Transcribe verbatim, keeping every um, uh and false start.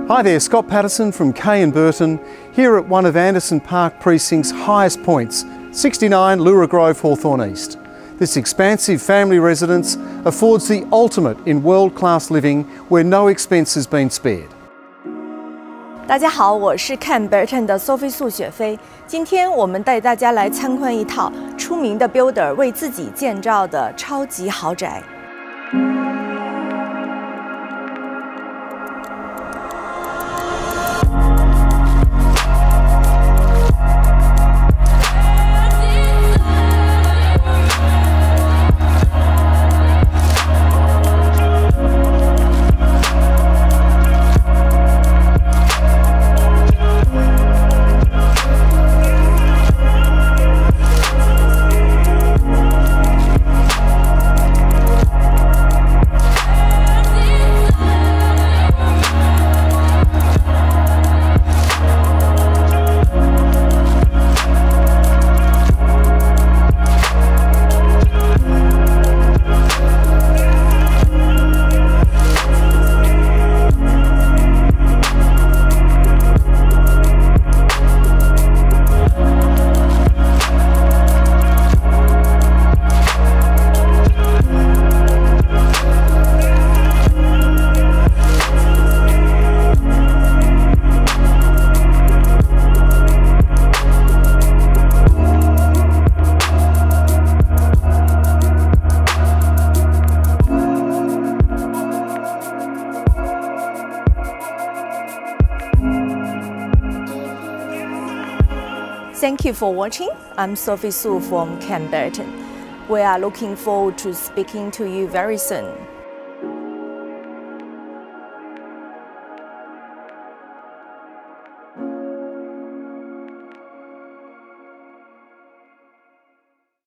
Hi there, Scott Patterson from Kay and Burton, here at one of Anderson Park Precinct's highest points, sixty-nine Leura Grove, Hawthorn East. This expansive family residence affords the ultimate in world-class living where no expense has been spared. 大家好，我是 Kay and Burton 的 Sophie 素雪飞。今天我们带大家来参观一套出名的 builder 为自己建造的超级豪宅。 Thank you for watching. I'm Sophie Su from Kay and Burton. We are looking forward to speaking to you very soon.